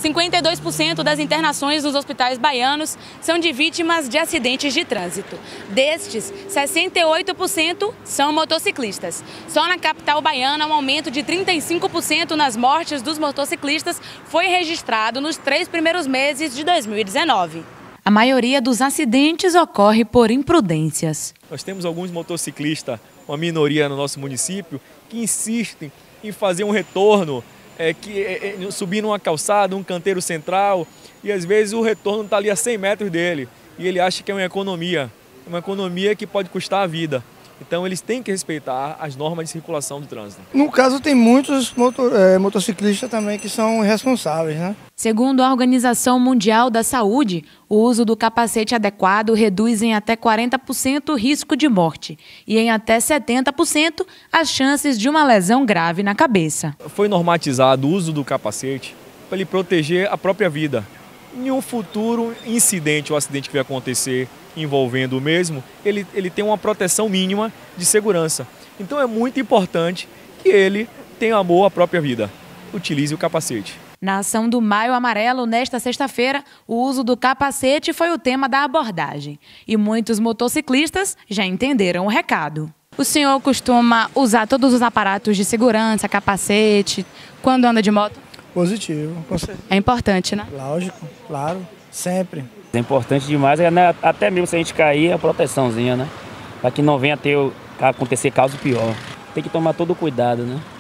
52% das internações nos hospitais baianos são de vítimas de acidentes de trânsito. Destes, 68% são motociclistas. Só na capital baiana, um aumento de 35% nas mortes dos motociclistas foi registrado nos 3 primeiros meses de 2019. A maioria dos acidentes ocorre por imprudências. Nós temos alguns motociclistas, uma minoria no nosso município, que insistem em fazer um retorno, subir numa calçada, um canteiro central, e às vezes o retorno está ali a 100 metros dele, e ele acha que é uma economia que pode custar a vida. Então eles têm que respeitar as normas de circulação do trânsito. No caso, tem muitos motociclistas também que são irresponsáveis, né? Segundo a Organização Mundial da Saúde, o uso do capacete adequado reduz em até 40% o risco de morte e em até 70% as chances de uma lesão grave na cabeça. Foi normatizado o uso do capacete para ele proteger a própria vida. Em um futuro incidente ou acidente que vai acontecer envolvendo o mesmo, ele tem uma proteção mínima de segurança. Então é muito importante que ele tenha amor à própria vida. Utilize o capacete. Na ação do Maio Amarelo, nesta sexta-feira, o uso do capacete foi o tema da abordagem. E muitos motociclistas já entenderam o recado. O senhor costuma usar todos os aparatos de segurança, capacete, quando anda de moto? Positivo, com certeza. É importante, né? Lógico, claro, sempre. É importante demais, né? Até mesmo se a gente cair, a proteçãozinha, né? Para que não venha acontecer caso pior. Tem que tomar todo o cuidado, né?